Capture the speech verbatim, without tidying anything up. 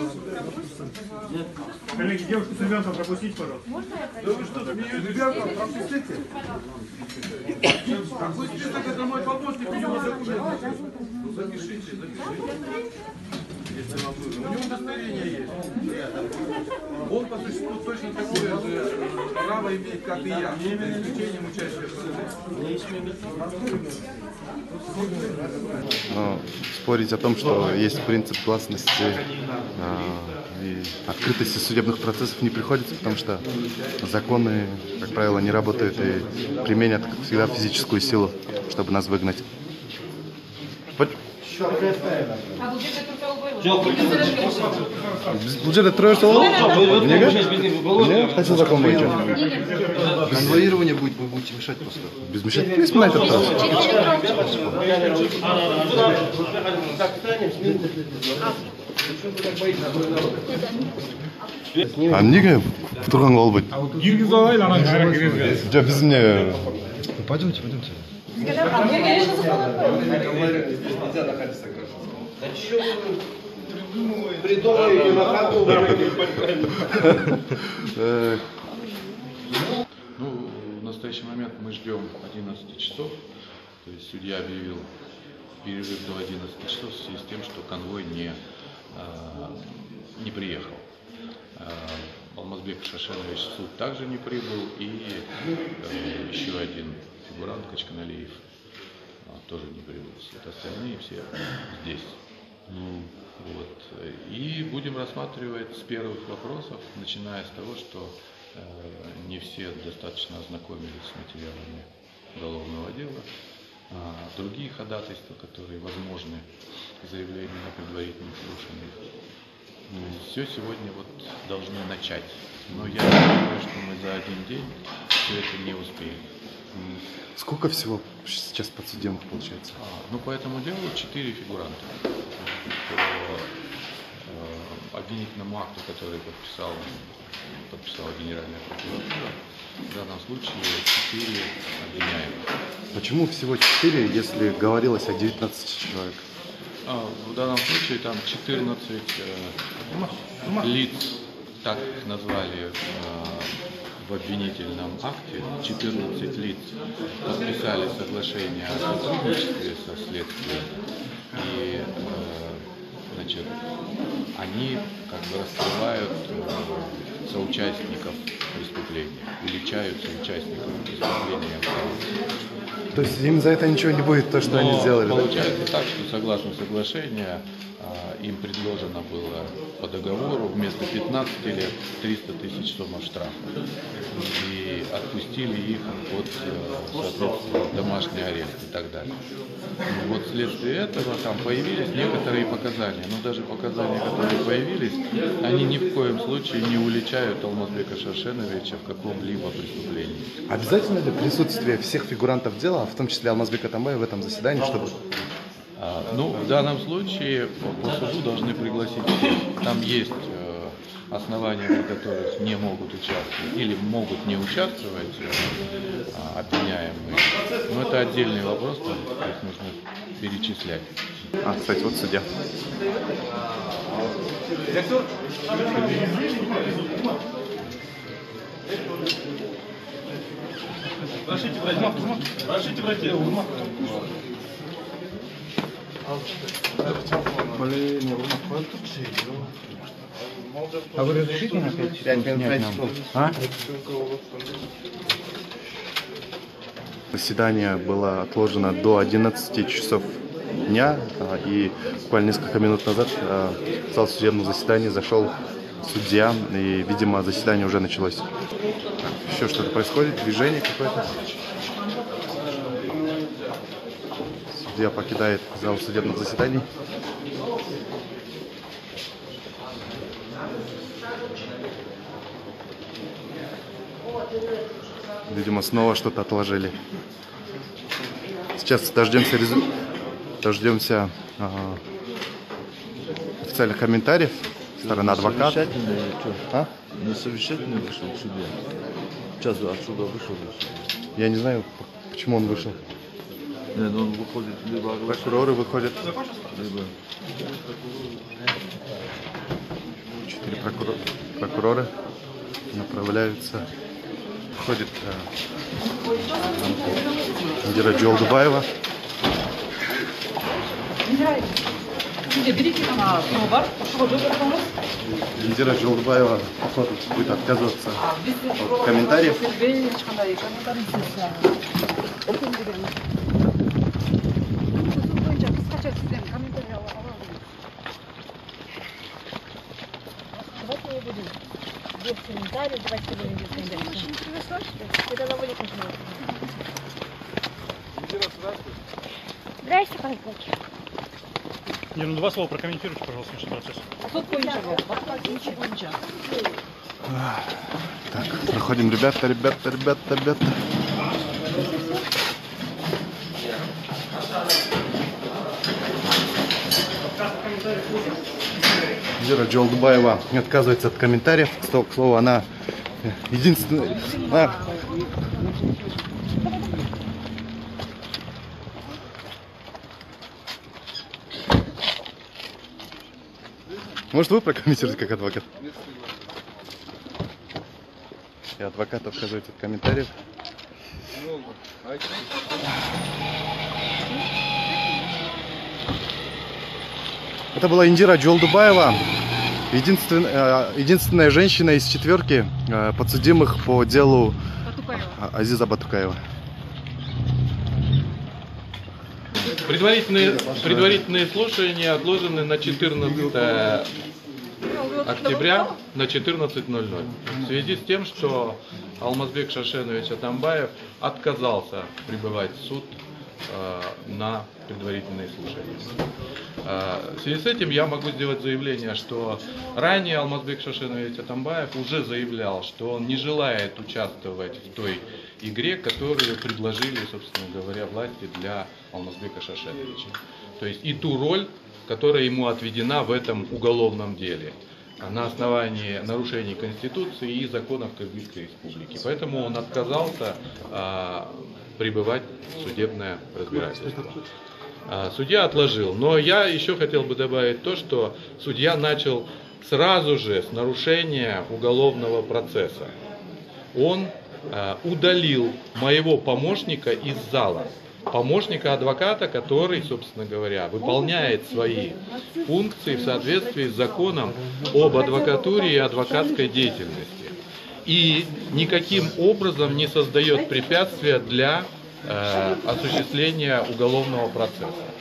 Коллеги, девушку с ребенком пропустите, пожалуйста. Можно это? Да вы что, ребенка пропустите? Какой список, это мой помощник, у него документы. Ну запишите, запишите. Если вам нужно. У него удостоверение есть. Он по существу точно такое же право имеет, как и я, за исключением участия в процессе. Но спорить о том, что есть принцип гласности и открытости судебных процессов, не приходится, потому что законы, как правило, не работают и применят, как всегда, физическую силу, чтобы нас выгнать. Бюджет трое столов? Мне хотел закон быть. Конвоирование будет, вы будете мешать просто. Без мешать не вспоминать это. А неге в тұрған қол быть? Жоқ, біз не... Пойдемте, пойдемте. Ну, в настоящий момент мы ждем одиннадцати часов, то есть судья объявил перерыв до одиннадцати часов в связи с тем, что конвой не, не приехал. Алмазбек Шашенович в суд также не прибыл, и еще один фигурант Качканалиев тоже не прибыл. Вот остальные все здесь. Вот. И будем рассматривать с первых вопросов, начиная с того, что э, не все достаточно ознакомились с материалами уголовного дела, а другие ходатайства, которые возможны заявления на предварительном слушании. Все сегодня вот должны начать. Но я думаю, что мы за один день все это не успеем. Сколько всего сейчас подсудимых получается? А, ну, по этому делу четыре фигуранта. По э, обвинительному акту, который подписал, подписала Генеральная прокуратура, в данном случае четыре обвиняемых. Почему всего четыре, если говорилось о девятнадцати человек? А, в данном случае там четырнадцать э, лиц, так их назвали э, в обвинительном акте, четырнадцать лиц подписали соглашение о сотрудничестве со следствием, и э, значит, они как бы раскрывают э, соучастников преступления, величают соучастников преступления. То есть им за это ничего не будет, то, что Но они сделали? Получается так, что согласно соглашению им предложено было по договору вместо пятнадцати лет триста тысяч сомов штрафа. И отпустили их под, соответственно, домашний арест и так далее. И вот вследствие этого там появились некоторые показания. Но даже показания, которые появились, они ни в коем случае не уличают Алмазбека Шашеновича в каком-либо преступлении. Обязательно ли присутствие всех фигурантов дела, в том числе Алмазбека Атамбаева, в этом заседании, чтобы... А, ну, в данном случае по, по суду должны пригласить всех. Там есть э, основания, при которых не могут участвовать или могут не участвовать э, обвиняемые. Но это отдельный вопрос, там их нужно перечислять. А, кстати, вот судья. Прошу брать. А вы разрешите на пять секунд? А? Заседание было отложено до одиннадцати часов дня, и буквально несколько минут назад в зал судебного заседания зашел судья, и, видимо, заседание уже началось. Еще что-то происходит, движение какое-то. Судья покидает зал судебных заседаний. Видимо, снова что-то отложили. Сейчас дождемся, резу... дождемся а... официальных комментариев. Сторона адвоката. А? Не совещательно вышел судья. Сейчас отсюда вышел. Я не знаю, почему он вышел. Нет, он выходит либо прокуроры выходят. либо Теперь прокурор, прокуроры направляются. Входит э, Индира Джолдубаева. Индира Джолдубаева, походу, будет отказываться от комментариев. Без комментариев, давайте будем без комментариев. Это довольно тяжело. Здрасте, Павлович. Не, ну два слова прокомментируйте, пожалуйста, наш процесс. Так, проходим, ребята, ребята, ребята, ребята. Индира Джолдубаева не отказывается от комментариев. К слову, она единственная... А. Может, вы прокомментируете как адвокат? И адвокат отказывается от комментариев. Это была Индира Джолдубаева, единственная, единственная женщина из четверки подсудимых по делу Азиза Батукаева. Предварительные, предварительные слушания отложены на четырнадцатое октября на четырнадцать ноль ноль. В связи с тем, что Алмазбек Шашенович Атамбаев отказался прибывать в суд э, на предварительные слушания. Э, в связи с этим я могу сделать заявление, что ранее Алмазбек Шашенович Атамбаев уже заявлял, что он не желает участвовать в той игре, которую предложили, собственно говоря, власти для Алмазбека Шашеновича. То есть и ту роль, которая ему отведена в этом уголовном деле на основании нарушений Конституции и законов Кыргызской Республики. Поэтому он отказался а, пребывать в судебное разбирательство. А, судья отложил. Но я еще хотел бы добавить то, что судья начал сразу же с нарушения уголовного процесса. Он а, удалил моего помощника из зала. Помощника адвоката, который, собственно говоря, выполняет свои функции в соответствии с законом об адвокатуре и адвокатской деятельности. И никаким образом не создает препятствия для э, осуществления уголовного процесса.